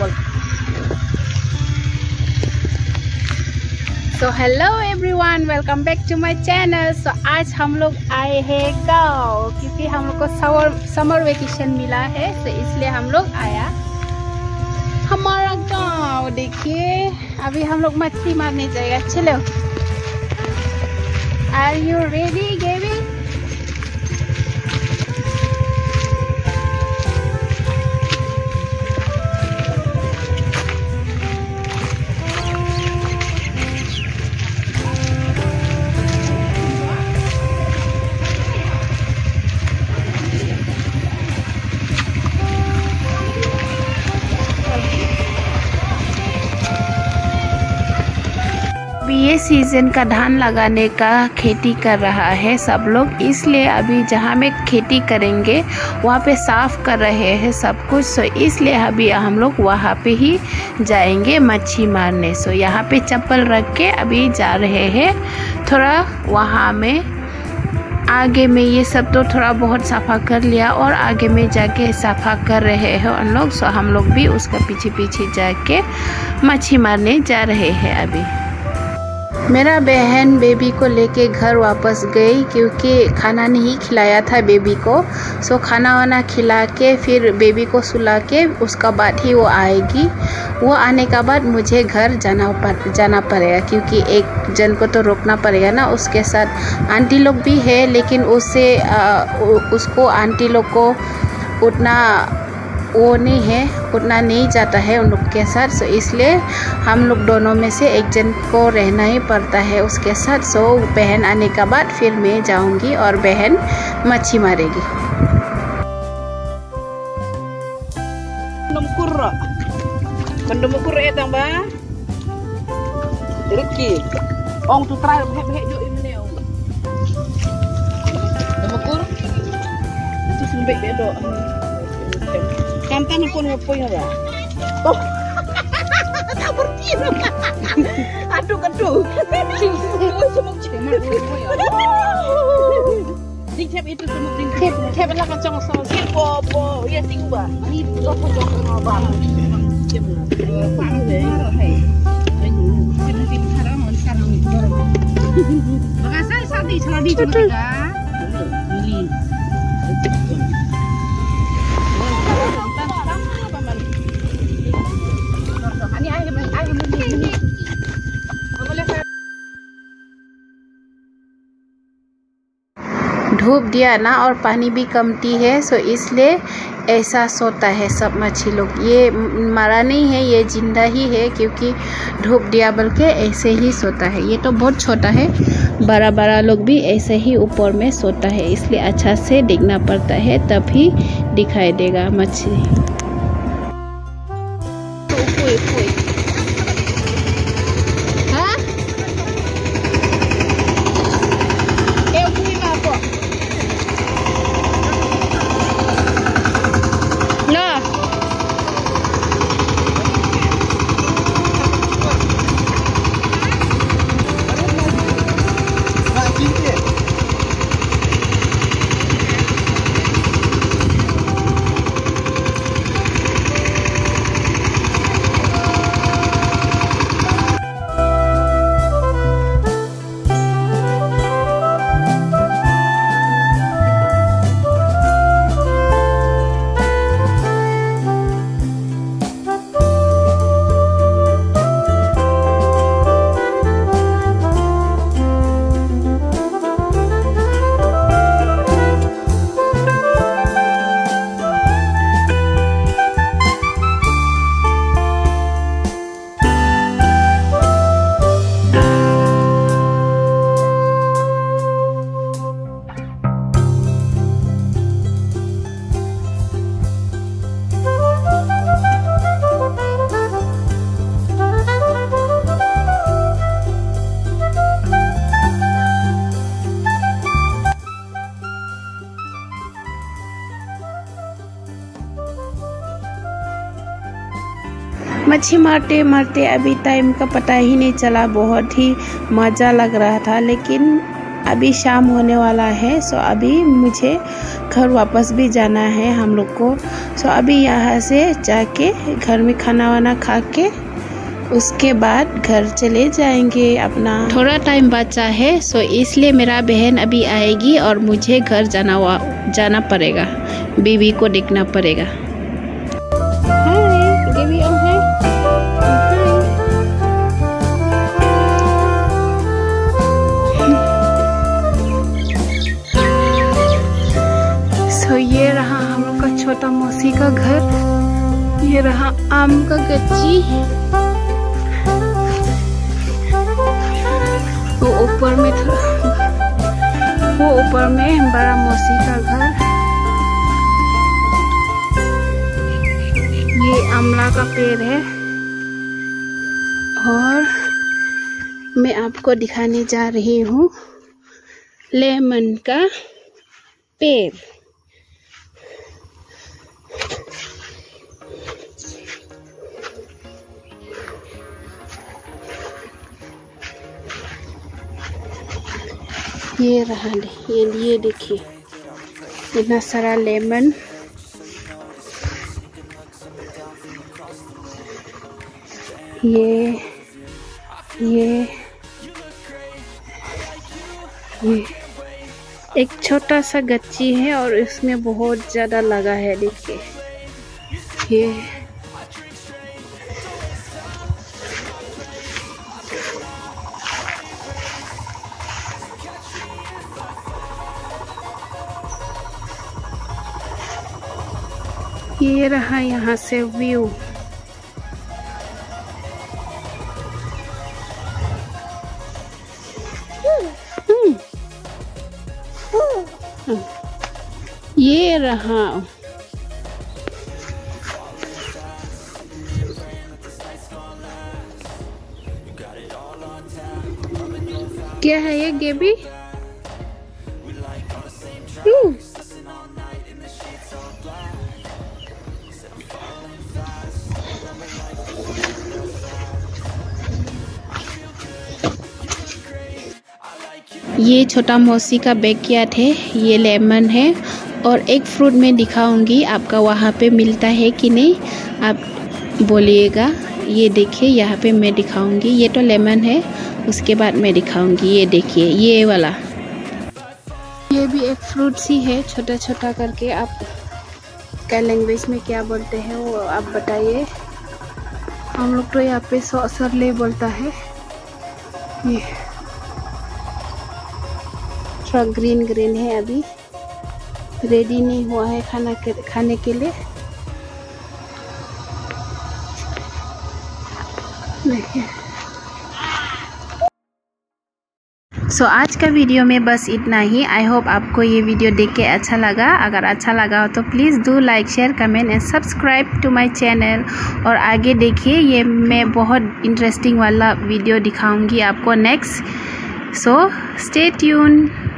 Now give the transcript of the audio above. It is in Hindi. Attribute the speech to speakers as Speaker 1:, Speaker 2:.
Speaker 1: So hello everyone, welcome back to my channel. So आज हम लोग आए हैं गाँव, क्योंकि हम लोग को समर वेकेशन मिला है, तो इसलिए हम लोग आया हमारा गाँव। देखिए अभी हम लोग मछली मारने जाएगा। चलो, आर यू रेडी गेवी? ये सीजन का धान लगाने का खेती कर रहा है सब लोग, इसलिए अभी जहाँ में खेती करेंगे वहाँ पे साफ कर रहे हैं सब कुछ। सो इसलिए अभी हम लोग वहाँ पे ही जाएंगे मच्छी मारने। सो यहाँ पे चप्पल रख के अभी जा रहे हैं। थोड़ा वहाँ में आगे में ये सब तो थोड़ा बहुत सफ़ा कर लिया और आगे में जाके सफ़ा कर रहे हैं उन लोग। सो हम लोग भी उसका पीछे पीछे जाके मच्छी मारने जा रहे हैं। अभी मेरा बहन बेबी को लेके घर वापस गई, क्योंकि खाना नहीं खिलाया था बेबी को। सो खाना वाना खिला के फिर बेबी को सुला के उसका बाद ही वो आएगी। वो आने का बाद मुझे घर जाना पड़ेगा, क्योंकि एक जन को तो रोकना पड़ेगा ना। उसके साथ आंटी लोग भी है, लेकिन उसको आंटी लोग को उतना नहीं जाता है उन लोग के साथ। सो इसलिए हम लोग दोनों में से एक जन को रहना ही पड़ता है उसके साथ। सो बहन आने का बाद फिर मैं जाऊंगी और बहन मच्छी मारेगी। Kantan pun ngapain ya? Oh, tak bertino. Aduh. Semua cemat dulu ya. Ding cep itu semua ding cep lah kacang saus. Popo, ya sing ba. Ni apa jong ba? Cep lah. Pang deh. Hei. Cep nanti sekarang mau sekarang ni baru. Makasih sadi celadi juga. Ini. धूप दिया ना और पानी भी कमती है। सो इसलिए ऐसा सोता है सब मच्छी लोग। ये मरा नहीं है, ये जिंदा ही है, क्योंकि धूप दिया बल्कि ऐसे ही सोता है। ये तो बहुत छोटा है, बड़ा लोग भी ऐसे ही ऊपर में सोता है, इसलिए अच्छा से देखना पड़ता है, तभी दिखाई देगा मछली। मच्छी मारते मारते अभी टाइम का पता ही नहीं चला। बहुत ही मज़ा लग रहा था, लेकिन अभी शाम होने वाला है। सो अभी मुझे घर वापस भी जाना है हम लोग को। सो अभी यहाँ से जाके घर में खाना वाना खा के उसके बाद घर चले जाएंगे। अपना थोड़ा टाइम बचा है, सो इसलिए मेरा बहन अभी आएगी और मुझे घर जाना पड़ेगा, बीवी को देखना पड़ेगा। तो ये रहा हम लोग का छोटा मौसी का घर। ये रहा आम का गच्ची। वो ऊपर में बड़ा मौसी का घर। ये आमला का पेड़ है और मैं आपको दिखाने जा रही हूँ लेमन का पेड़। ये रहा, ये देखिए इतना सारा लेमन। ये एक छोटा सा गच्ची है और इसमें बहुत ज़्यादा लगा है। देखिए ये रहा यहाँ से व्यू। ये रहा क्या है ये गेबी? ये छोटा मौसी का बैकयार्ड है। ये लेमन है और एक फ्रूट में दिखाऊंगी आपका वहाँ पे मिलता है कि नहीं, आप बोलिएगा। ये देखिए यहाँ पे मैं दिखाऊंगी। ये तो लेमन है, उसके बाद मैं दिखाऊंगी। ये देखिए ये वाला, ये भी एक फ्रूट सी है, छोटा छोटा करके। आप क्या लैंग्वेज में क्या बोलते हैं वो आप बताइए। हम लोग तो यहाँ पे सरले बोलता है। ये थोड़ा ग्रीन है, अभी रेडी नहीं हुआ है खाने के लिए। सो आज का वीडियो में बस इतना ही। आई होप आपको ये वीडियो देख के अच्छा लगा। अगर अच्छा लगा हो तो please do like, share, comment and subscribe to my channel. और आगे देखिए ये मैं बहुत इंटरेस्टिंग वाला वीडियो दिखाऊंगी आपको नेक्स्ट। So stay tune.